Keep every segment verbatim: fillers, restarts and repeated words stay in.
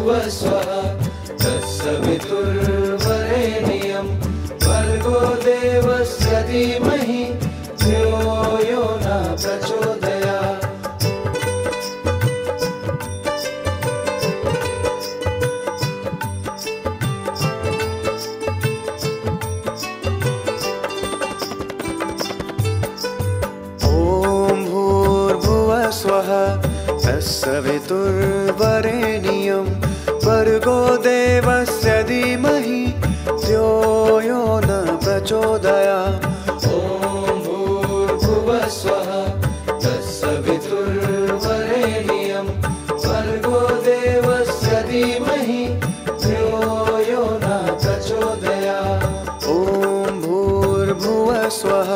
भूर्भुवस्वः तत्सवितुर्वरेण्यं भर्गो देवस्य धीमहि धियो यो न प्रचोदयात्। स्वः तत्सवितुर्वरेण्यं भर्गो देवस्य धीमहि धियो यो न प्रचोदयात्। ॐ भूर्भुवस्वः तत्सवितुर्वरेण्यं भर्गो देवस्य धीमहि धियो यो न प्रचोदयात्। ॐ भूर्भुवस्वः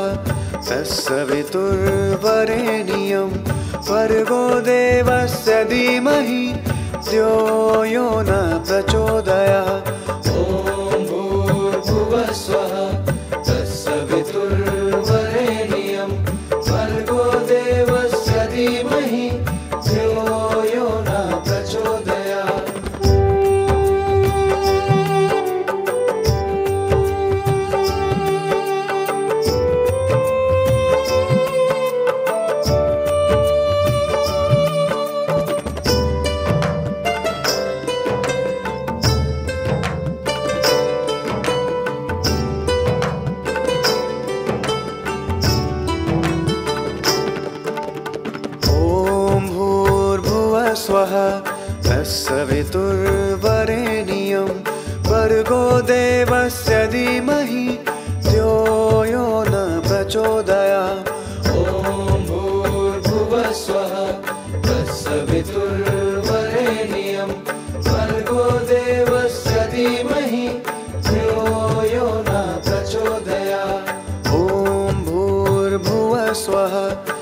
तत्सवितुर्वरेण्यं भर्गो देवस्य धीमहि धियो यो न प्रचोदयात्। ॐ भूर्भुवस्वः तत्सवितुर्वरेण्यं भर्गो देवस्य धीमहि धियो यो न प्रचोदयात्। स्वः तत्सवितुर्वरेण्यं भर्गो देवस्य धीमहि धियो यो न प्रचोदयात्। ॐ भूर्भुवस्वः तत्सवितुर्वरेण्यं भर्गो देवस्य धीमहि धियो यो न प्रचोदयात्। ॐ भूर्भुवस्वः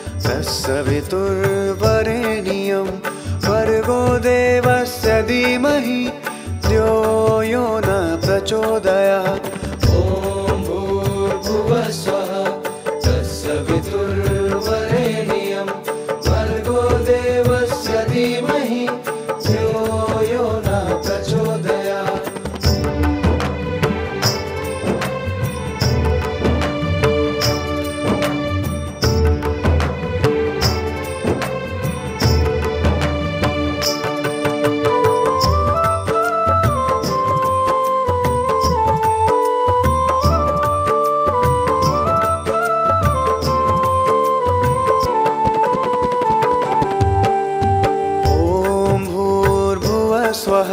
तत्सवितुर्वरेण्यं भर्गो देवस्य धीमहि धियो यो न प्रचोदयात्। ॐ भूर्भुवस्वः तत्सवितुर्वरेण्यं भर्गो देवस्य धीमहि धियो यो न प्रचोदयात्। स्वः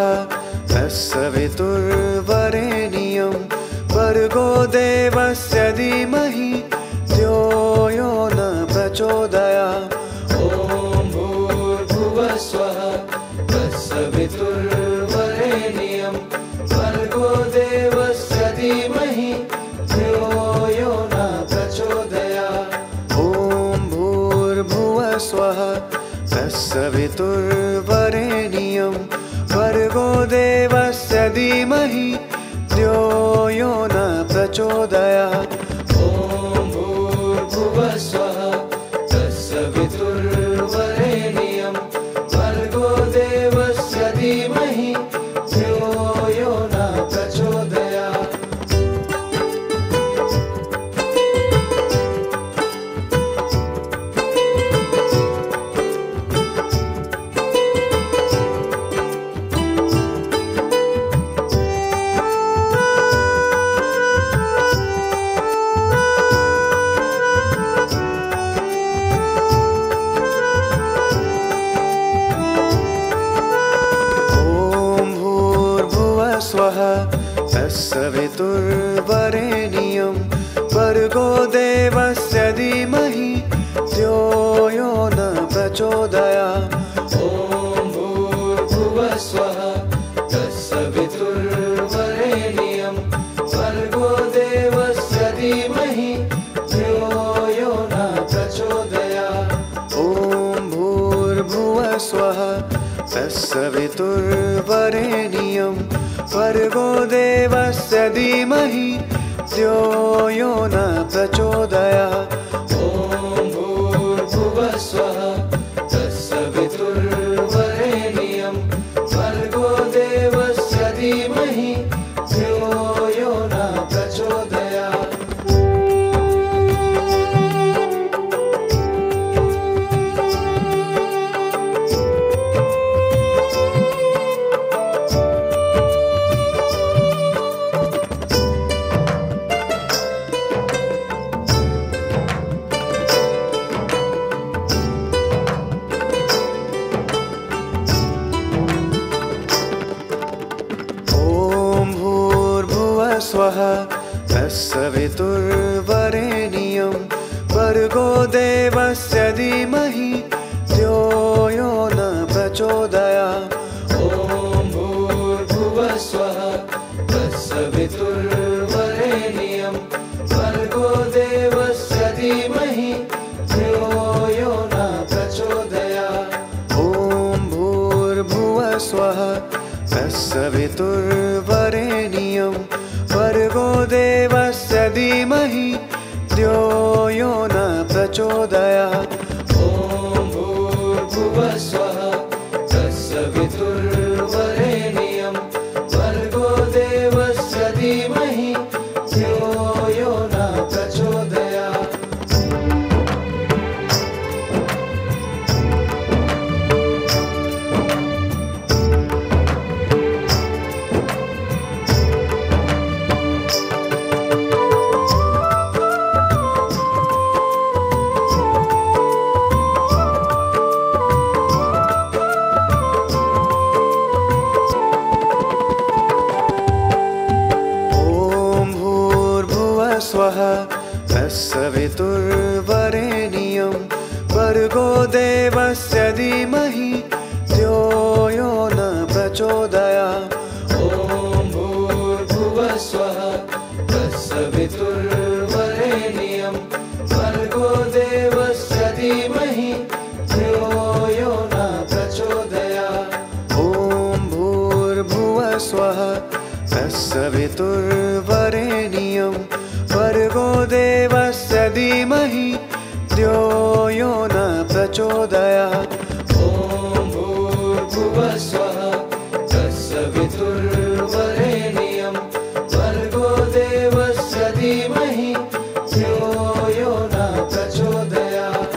तत्सवितुर्वरेण्यं भर्गो देवस्य धीमहि धियो यो न प्रचोदयात्। ॐ भूर्भुवस्वः तत्सवितुर्वरेण्यं भर्गो देवस्य धीमहि धियो यो न प्रचोदयात्। ॐ भूर्भुवस्वः तत्सवितुर्वरेण्यं भर्गो देवस्य धीमहि धियो यो न प्रचोदयात्। ॐ भूर्भुवस्वः तत्सवितुर्वरेण्यं भर्गो देवस्य धीमहि धियो यो न प्रचोदयात्। स्वः तत्सवितुर्वरेण्यं भर्गो देवस्य धीमहि धियो यो न प्रचोदयात्। ॐ भूर्भुवस्वः तत्सवितुर्वरेण्यं भर्गो देवस्य धीमहि धियो यो न प्रचोदयात्। ॐ भूर्भुवस्वः तत्सवितुर्वरेण्यं भर्गो देवस्य धीमहि धियो यो न प्रचोदयात्। ॐ भूर्भुवस्वः तत्सवितुर्वरेण्यं भर्गो देवस्य धीमहि धियो यो न प्रचोदयात्। ॐ भूर्भुवः स्वः तत्सवितुर्वरेण्यं भर्गो देवस्य धीमहि धियो यो न प्रचोदयात्। ॐ भूर्भुवः स्वः तत्सवितुर्वरेण्यं भर्गो देवस्य धीमहि धियो यो न प्रचोदयात्। ॐ भूर्भुवः स्वः तत्सवितुर्वरेण्यं भर्गो देवस्य धीमहि धियो यो न प्रचोदयात्। स्वः तत्सवितुर्वरेण्यं भर्गो देवस्य धीमहि धियो यो न प्रचोदयात्। ॐ भूर्भुवः स्वः तत्सवितुर्वरेण्यं भर्गो देवस्य धीमहि धियो यो न प्रचोदयात्। ॐ भूर्भुवः स्वः तत्सवितुर्वरेण्यं भर्गो देवस्य धीमहि धियो यो न प्रचोदयात्। ॐ भूर्भुवः स्वः तत्सवितुर्वरेण्यं भर्गो देवस्य धीमहि धियो यो न प्रचोदयात्।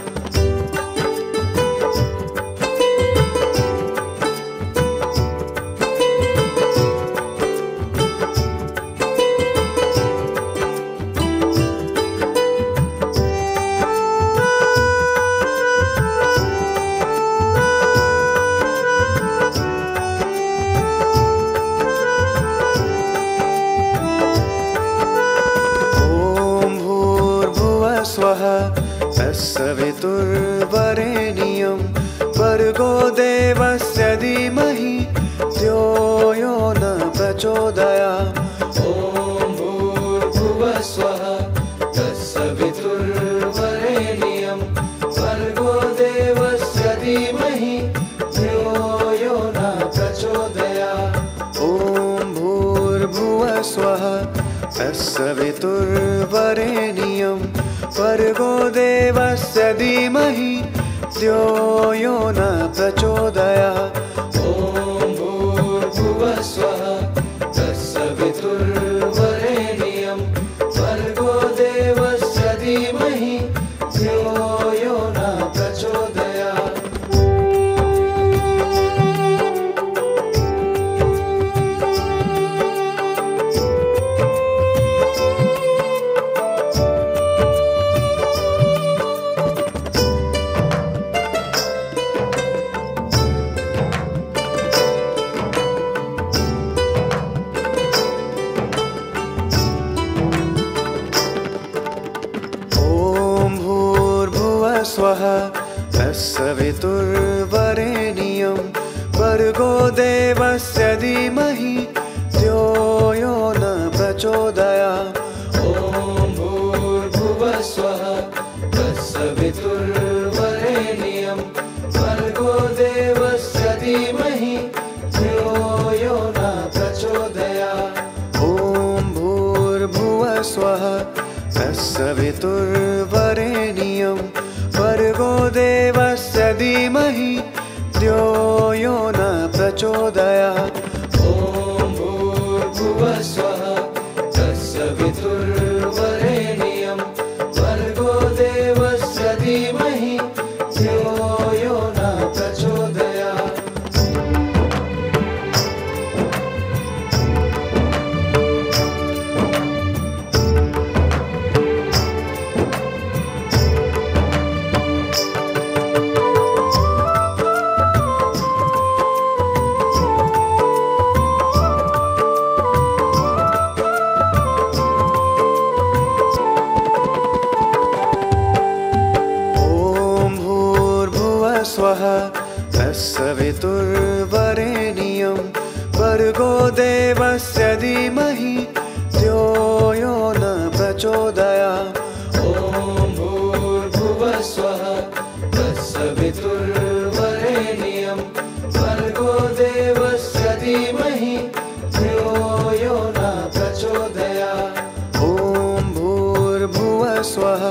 स्वः तत्सवितुर्वरेण्यं भर्गो देवस्य धीमहि धियो यो न प्रचोदयात्। ॐ भूर्भुवः स्वः तत्सवितुर्वरेण्यं भर्गो देवस्य धीमहि धियो यो न प्रचोदयात्। ॐ भूर्भुवः स्वः तत्सवितुर्वरेण्यं भर्गो देवस्य धीमहि धियो यो न प्रचोदयात्। ॐ भूर्भुवः स्वः तत्सवितुर्वरेण्यं भर्गो देवस्य धीमहि धियो यो न प्रचोदयात्। स्वः तत्सवितुर्वरेण्यं भर्गो देवस्य धीमहि धियो यो न प्रचोदयात्। ॐ भूर्भुवः स्वः तत्सवितुर्वरेण्यं भर्गो देवस्य धीमहि धियो यो न प्रचोदयात्। ॐ भूर्भुवः स्वः तत्सवितुर्वरेण्यं भर्गो देवस्य धीमहि धियो यो न प्रचोदयात्। ॐ भूर्भुवः स्वः तत्सवितुर्वरेण्यं भर्गो देवस्य धीमहि धियो यो न प्रचोदयात्। भूर्भुवस्वः तत्सवितुर्वरेण्यं भर्गो देवस्य धीमहि धियो यो न प्रचोदयात्। ॐ भूर्भुवस्वः तत्सवितुर्वरेण्यं भर्गो देवस्य धीमहि धियो यो न प्रचोदयात्। ॐ भूर्भुवस्वः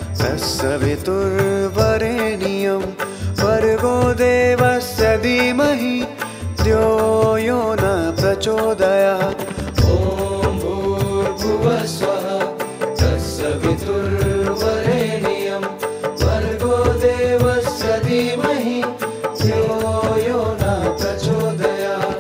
तत्सवितुर्वरेण्यं भर्गो देवस्य धीमहि धियो यो न प्रचोदयात्। ॐ भूर्भुवस्वः तत्सवितुर्वरेण्यं भर्गो देवस्य धीमहि धियो यो न प्रचोदयात्।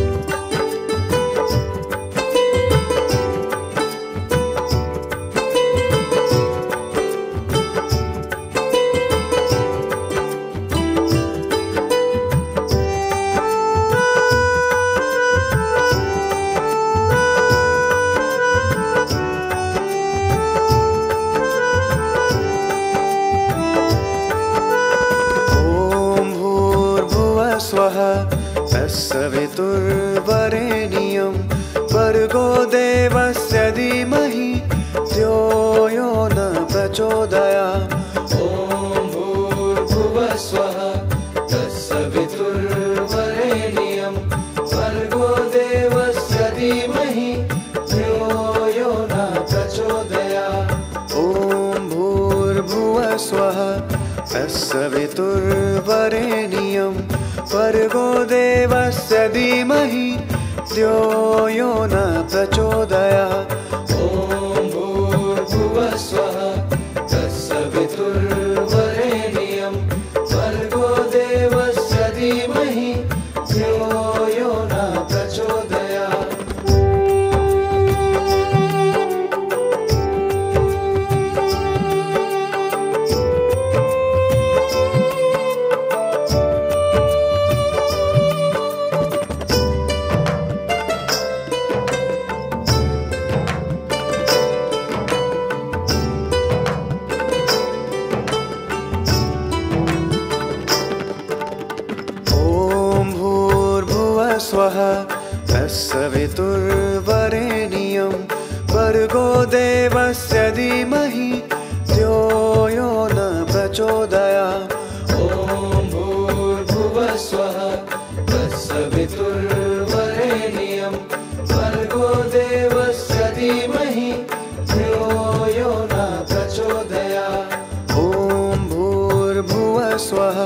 स्वः तत्सवितुर्वरेण्यं भर्गो देवस्य धीमहि धियो यो न प्रचोदयात्। ॐ भूर्भुवस्वः तत्सवितुर्वरेण्यं भर्गो देवस्य धीमहि धियो यो न प्रचोदयात्। ॐ भूर्भुवस्वः तत्सवितुर्वरेण्यं भर्गो देवस्य धीमहि धियो यो न प्रचोदयात्। ॐ भूर्भुवस्वः तत्सवितुर्वरेण्यं भर्गो देवस्य धीमहि धियो यो न प्रचोदयात्। स्वः तत्सवितुर्वरेण्यं भर्गो देवस्य धीमहि धियो यो न प्रचोदयात्। ॐ भूर्भुवस्वः तत्सवितुर्वरेण्यं भर्गो देवस्य धीमहि धियो यो न प्रचोदयात्। ॐ भूर्भुवस्वः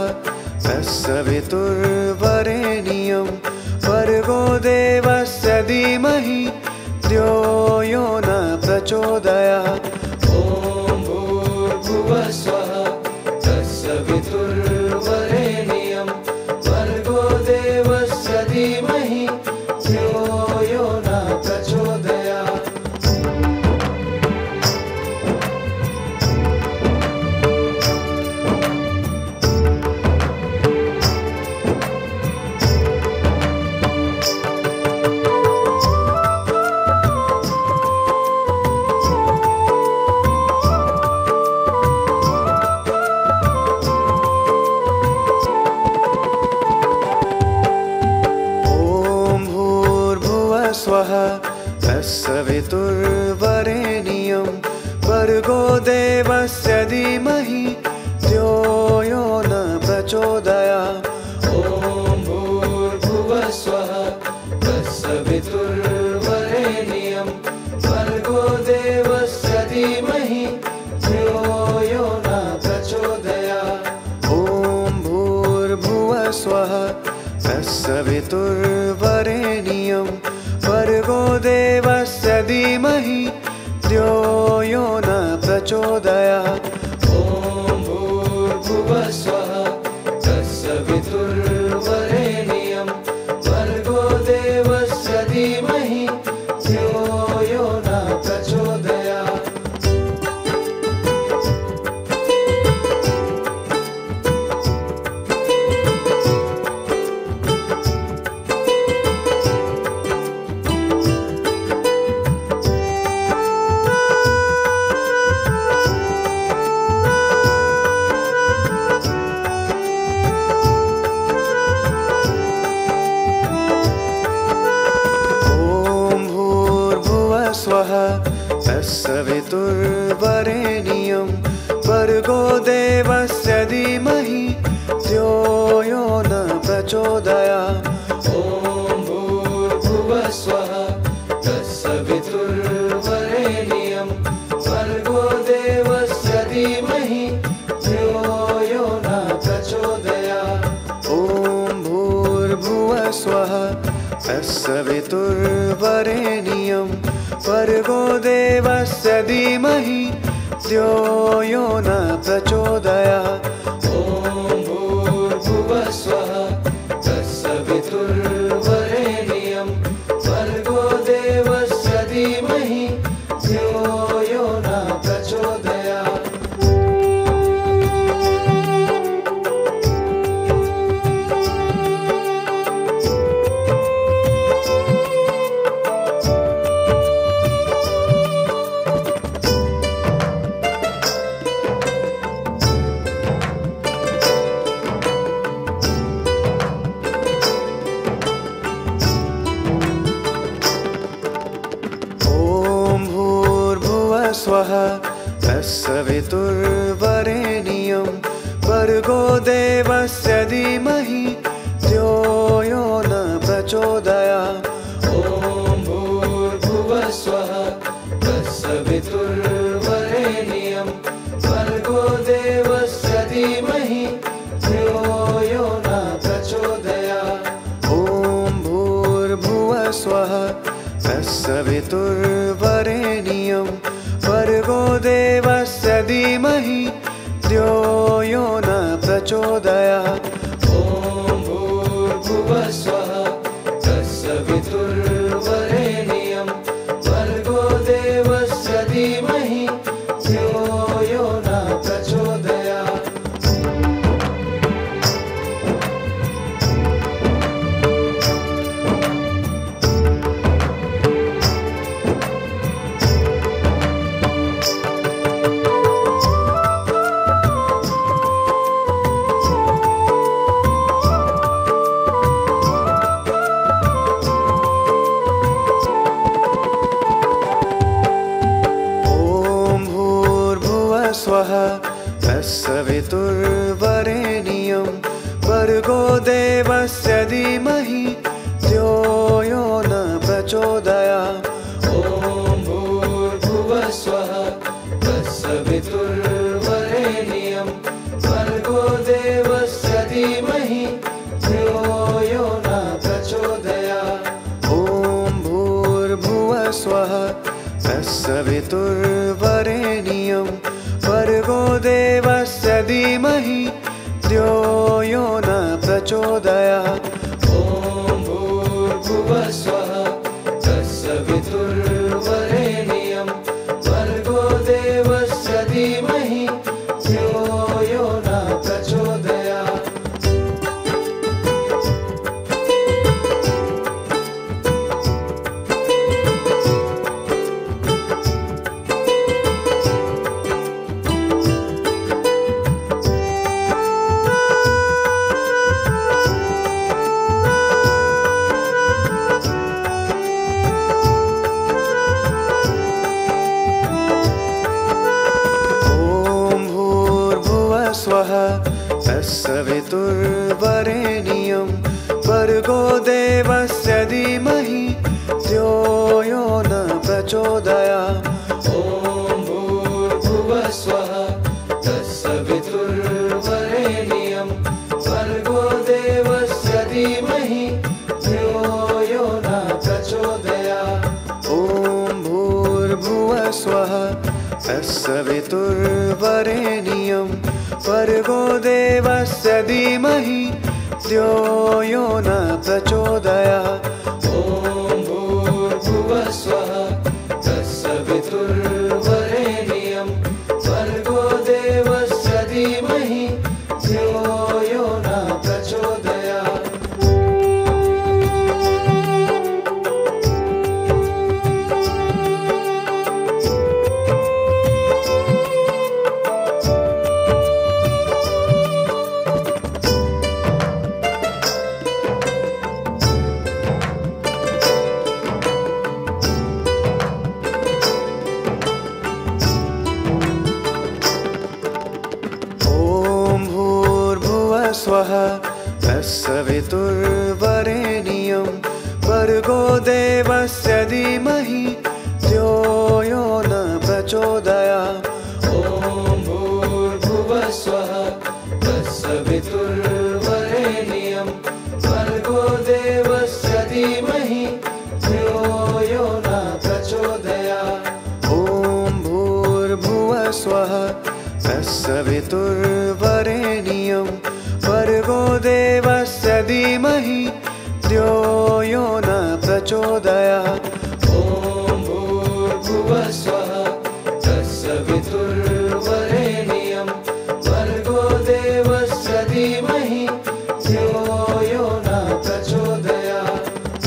तत्सवितुर्वरेण्यं भर्गो देवस्य धीमहि धियो यो न प्रचोदयात्। ॐ भूर्भुवस्वः तत्सवितुर्वरेण्यं भर्गो देवस्य धीमहि धियो यो न प्रचोदयात्। स्वः तत्सवितुर्वरेण्यं भर्गो देवस्य धीमहि धियो यो न प्रचोदयात्। ॐ भूर्भुवस्वः तत्सवितुर्वरेण्यं भर्गो देवस्य धीमहि धियो यो न प्रचोदयात्। ॐ भूर्भुवस्वः तत्सवितुर्वरेण्यं भर्गो देवस्य धीमहि धियो यो न प्रचोदयात्। ॐ भूर्भुवस्वः तत्सवितुर्वरेण्यं भर्गो देवस्य धीमहि धियो यो न प्रचोदयात्। भर्गो देवस्य धीमहि धियो यो न प्रचोदयात्। ॐ भूर्भुवः स्वः तत्सवितुर्वरेण्यं भर्गो देवस्य धीमहि धियो यो न प्रचोदयात्। स्वः तत्सवितुर्वरेण्यं भर्गो देवस्य धीमहि धियो यो न प्रचोदयात्। ॐ भूर्भुवः स्वः तत्सवितुर्वरेण्यं भर्गो देवस्य धीमहि धियो यो न प्रचोदयात्। ॐ भूर्भुवः स्वः तत्सवितुर्वरेण्यं भर्गो देवस्य धीमहि धियो यो न प्रचोदयात्। ॐ भूर्भुवः स्वः तत्सवितुर्वरेण्यं भर्गो देवस्य धीमहि धियो यो न प्रचोदयात्। स्वः तत्सवितुर्वरेण्यं भर्गो देवस्य धीमहि धियो यो न प्रचोदयात्। ॐ भूर्भुवः स्वः तत्सवितुर्वरेण्यं भर्गो देवस्य धीमहि धियो यो न प्रचोदयात्। ॐ भूर्भुवः स्वः तत्सवितुर्वरेण्यं भर्गो देवस्य धीमहि धियो यो न प्रचोदयात्। ॐ भूर्भुवः स्वः तत्सवितुर्वरेण्यं भर्गो देवस्य धीमहि धियो यो न प्रचोदयात्। स्वः तत्सवितुर्वरेण्यं भर्गो देवस्य धीमहि धियो यो न प्रचोदयात्। ॐ भूर्भुवः स्वः तत्सवितुर्वरेण्यं भर्गो देवस्य धीमहि धियो यो न प्रचोदयात्। ॐ भूर्भुवः स्वः तत्सवितुर्वरेण्यं भर्गो देवस्य धीमहि धियो यो न प्रचोदयात्। ॐ भूर्भुवः स्वः तत्सवितुर्वरेण्यं भर्गो देवस्य धीमहि धियो यो न प्रचोदयात्। स्वः तत्सवितुर्वरेण्यं भर्गो देवस्य धीमहि धियो यो न प्रचोदयात्। ॐ भूर्भुवः स्वः तत्सवितुर्वरेण्यं भर्गो देवस्य धीमहि धियो यो न प्रचोदयात्। वरेण्यं भर्गो देवस्य धीमहि धियो यो न प्रचोदयात्। ॐ भूर्भुवः स्वः तत्सवितुर्वरेण्यं भर्गो देवस्य धीमहि धियो यो न प्रचोदयात्।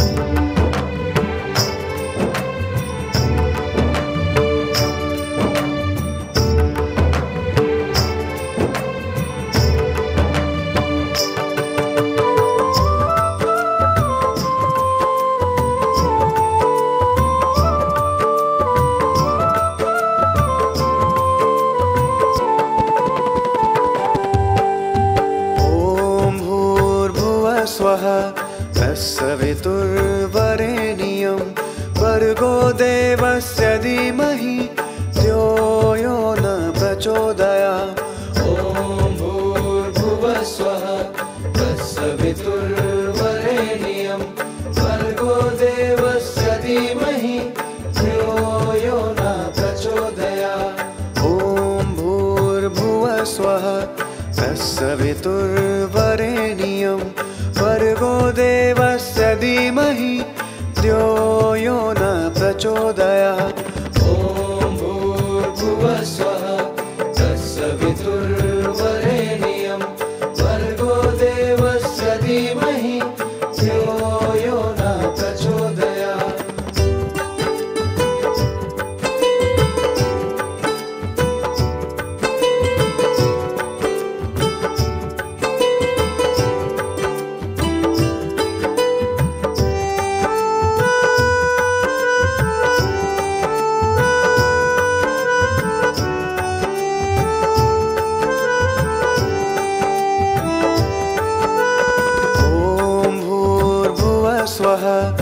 स्वः तत्सवितुर्वरेण्यं भर्गो देवस्य धीमहि धियो यो न प्रचोदयात्। ॐ भूर्भुवः स्वः तत्सवितुर्वरेण्यं भर्गो देवस्य धीमहि धियो यो न प्रचोदयात्। ॐ भूर्भुवः स्वः तत्सवितुर्वरेण्यं भर्गो देवस्य धीमहि धियो यो न प्रचोदयात्। ॐ भूर्भुवः स्वः तत्सवितुर्वरेण्यं भर्गो देवस्य धीमहि धियो यो न प्रचोदयात्। स्वः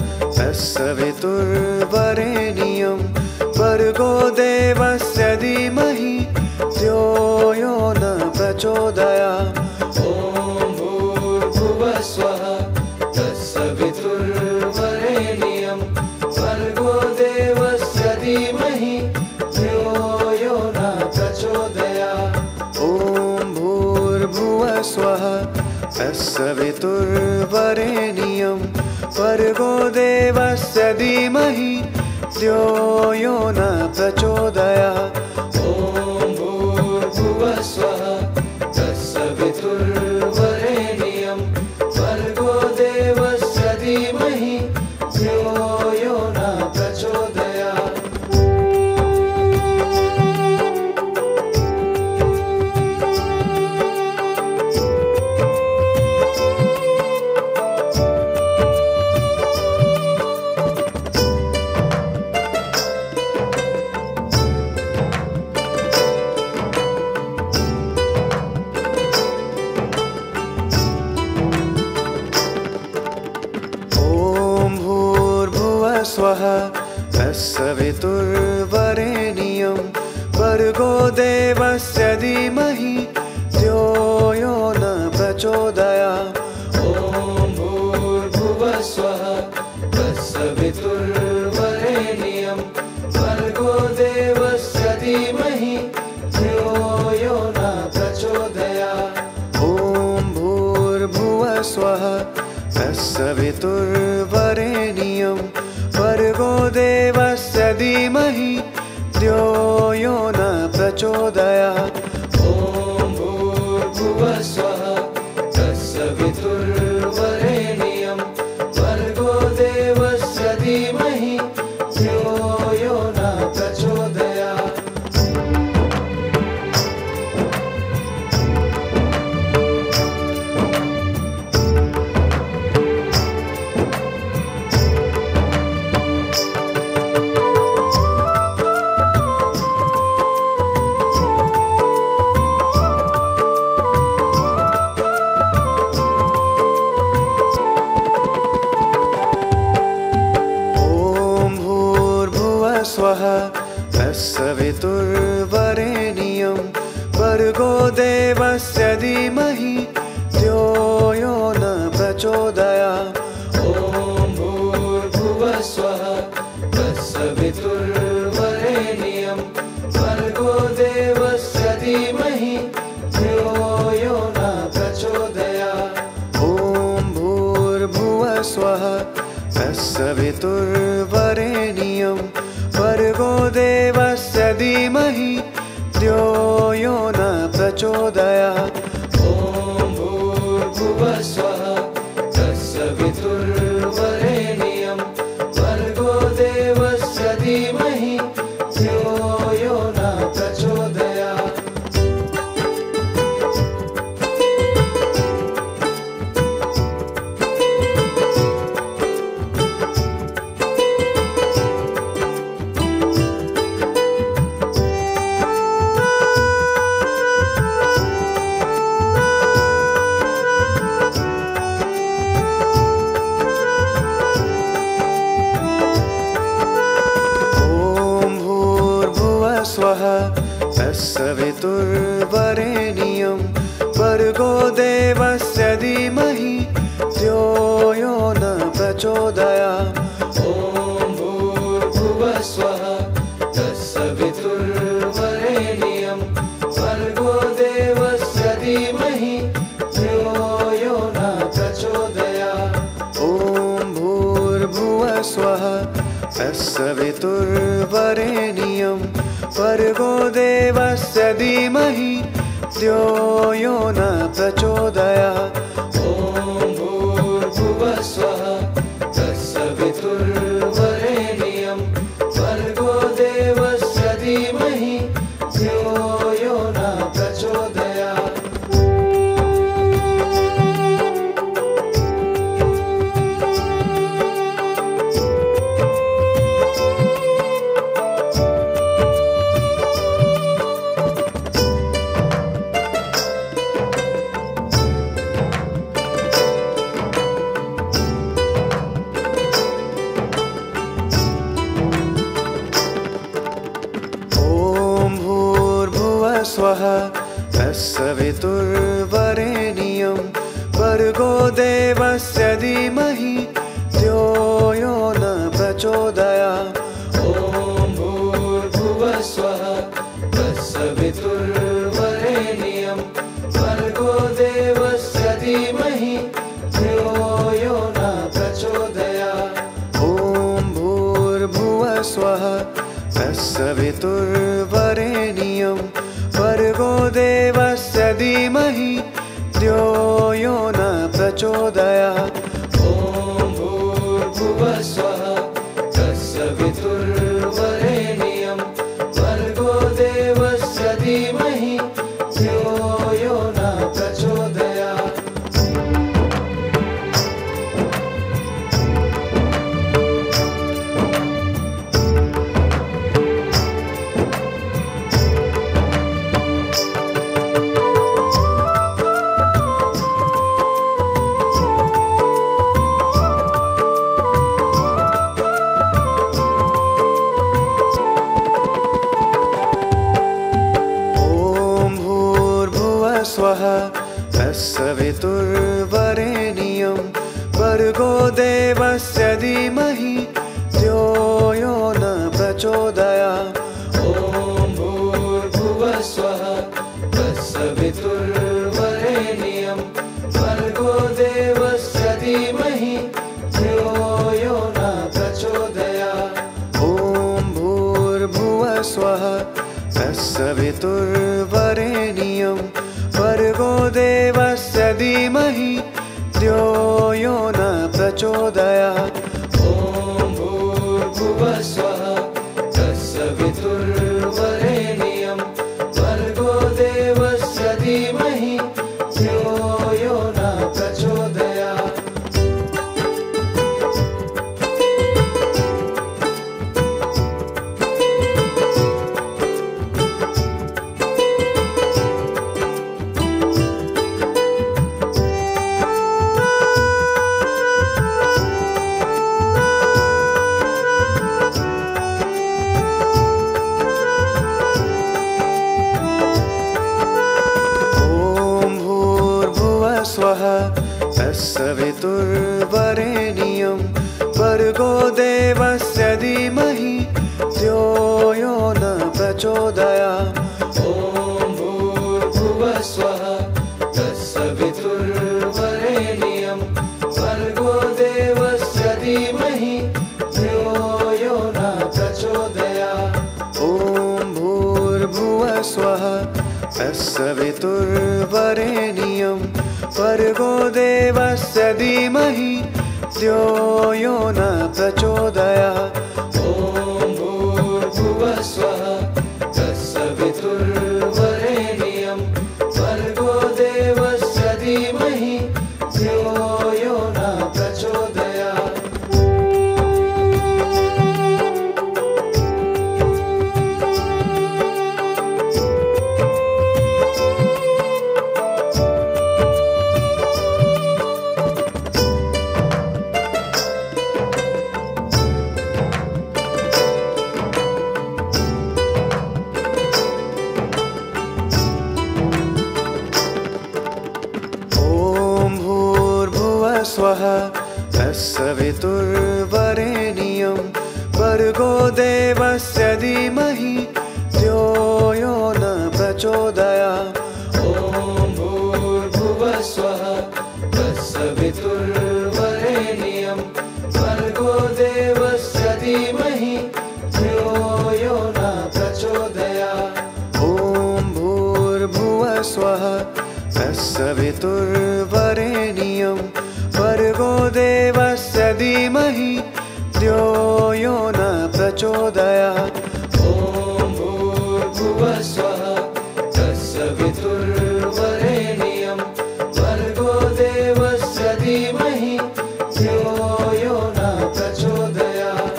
तत्सवितुर्वरेण्यं भर्गो देवस्य धीमहि धियो यो न प्रचोदयात्। ॐ भूर्भुवः स्वः तत्सवितुर्वरेण्यं भर्गो देवस्य धीमहि धियो यो न प्रचोदयात्। ॐ भूर्भुवः स्वः तत्सवितुर्वरेण्यं भर्गो देवस्य धीमहि धियो यो न प्रचोदयात्। ॐ भूर्भुवः स्वः तत्सवितुर्वरेण्यं भर्गो देवस्य धीमहि धियो यो न प्रचोदयात्। स्वः तत्सवितुर्वरेण्यं भर्गो देवस्य धीमहि धियो यो न प्रचोदयात्। ॐ भूर्भुवः स्वः तत्सवितुर्वरेण्यं भर्गो देवस्य धीमहि धियो यो न प्रचोदयात्। ॐ भूर्भुवः स्वः तत्सवितुर्वरेण्यं भर्गो देवस्य धीमहि धियो यो न प्रचोदयात्। ॐ भूर्भुवः स्वः तत्सवितुर्वरेण्यं भर्गो देवस्य धीमहि धियो यो न प्रचोदयात्। स्वः तत्सवितुर्वरेण्यं भर्गो देवस्य धीमहि धियो यो न प्रचोदयात्। ॐ भूर्भुवः स्वः तत्सवितुर्वरेण्यं भर्गो देवस्य धीमहि धियो यो न देवस्य धीमहि धियो यो न प्रचोदयात्। ॐ भूर्भुवस्वः तत्सवितुर्वरेण्यं भर्गो देवस्य धीमहि धियो यो न प्रचोदयात्। ॐ भूर्भुवस्वः तत्सवितुर्वरेण्यं भर्गो देवस्य धीमहि धियो यो न प्रचोदयात्। ॐ भूर्भुवस्वः तत्सवितुर्वरेण्यं भर्गो देवस्य धीमहि धियो यो न प्रचोदयात्। स्वः तत्सवितुर्वरेण्यं भर्गो देवस्य धीमहि धियो यो न प्रचोदयात्। ॐ भूर्भुवस्वः तत्सवितुर्वरेण्यं भर्गो देवस्य धीमहि धियो यो न प्रचोदयात्। ॐ भूर्भुवस्वः तत्सवितुर्वरेण्यं भर्गो देवस्य धीमहि धियो यो न प्रचोदयात्। ॐ भूर्भुवस्वः तत्सवितुर्वरेण्यं भर्गो देवस्य धीमहि धियो यो न प्रचोदयात्। स्वः तत्सवितुर्वरेण्यं भर्गो देवस्य धीमहि धियो यो न प्रचोदयात्। ॐ भूर्भुवस्वः तत्सवितुर्वरेण्यं भर्गो देवस्य धीमहि धियो यो न प्रचोदयात्। ॐ भूर्भुवस्वः तत्सवितुर्वरेण्यं भर्गो देवस्य धीमहि धियो यो न प्रचोदयात्। ॐ भूर्भुवस्वः तत्सवितुर्वरेण्यं भर्गो देवस्य धीमहि धियो यो न प्रचोदयात्। स्वः तत्सवितुर्वरेण्यं भर्गो देवस्य धीमहि धियो यो न प्रचोदयात्। ॐ भूर्भुवस्वः तत्सवितुर्वरेण्यं भर्गो देवस्य धीमहि धियो यो न प्रचोदयात्। ॐ भूर्भुवस्वः तत्सवितुर्वरेण्यं भर्गो देवस्य धीमहि धियो यो न प्रचोदयात्। ॐ भूर्भुवस्वः तत्सवितुर्वरेण्यं भर्गो देवस्य धीमहि धियो यो न प्रचोदयात्। भूर्भुवस्वः तत्सवितुर्वरेण्यं भर्गो देवस्य धीमहि धियो यो न प्रचोदयात्। ॐ भूर्भुवस्वः तत्सवितुर्वरेण्यं भर्गो देवस्य धीमहि धियो यो न प्रचोदयात्। ॐ भूर्भुवस्वः तत्सवितुर्वरेण्यं भर्गो देवस्य धीमहि धियो यो न प्रचोदयात्। ॐ भूर्भुवस्वः तत्सवितुर्वरेण्यं भर्गो देवस्य धीमहि धियो यो न प्रचोदयात्।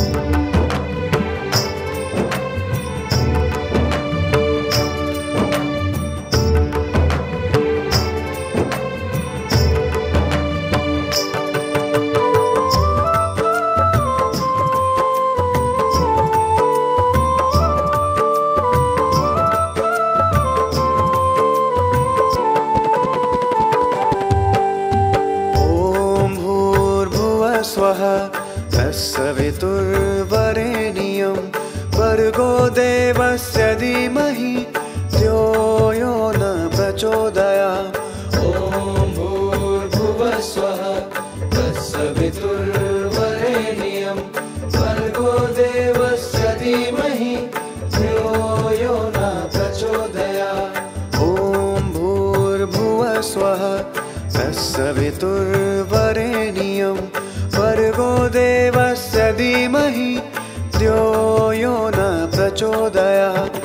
स्वः तत्सवितुर्वरेण्यं भर्गो देवस्य धीमहि धियो यो न प्रचोदयात्। ॐ भूर्भुवस्वः तत्सवितुर्वरेण्यं भर्गो देवस्य धीमहि धियो यो न प्रचोदयात्। ॐ भूर्भुवस्वः तत्सवितुर्वरेण्यं भर्गो देवस्य धीमहि धियो यो न प्रचोदयात्।